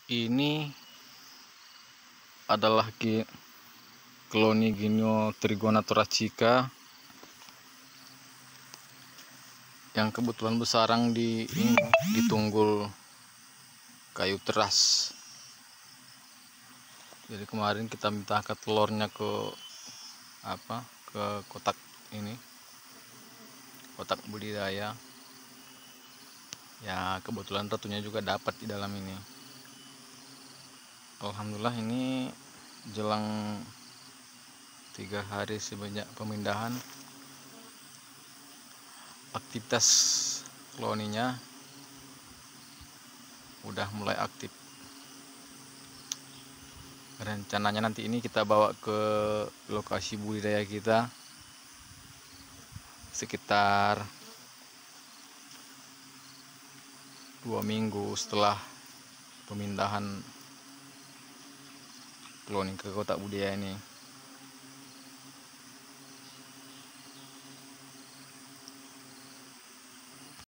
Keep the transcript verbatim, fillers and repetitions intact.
Ini adalah koloni Genio Trigona thoracica yang kebetulan bersarang di ini, di tunggul kayu teras. Jadi kemarin kita minta ke telurnya ke apa ke kotak ini, kotak budidaya. Ya kebetulan ratunya juga dapat di dalam ini. Alhamdulillah, ini jelang tiga hari sebanyak pemindahan, aktivitas koloninya udah mulai aktif. Rencananya nanti ini kita bawa ke lokasi budidaya kita sekitar dua minggu setelah pemindahan koloni ke kotak budidaya ini.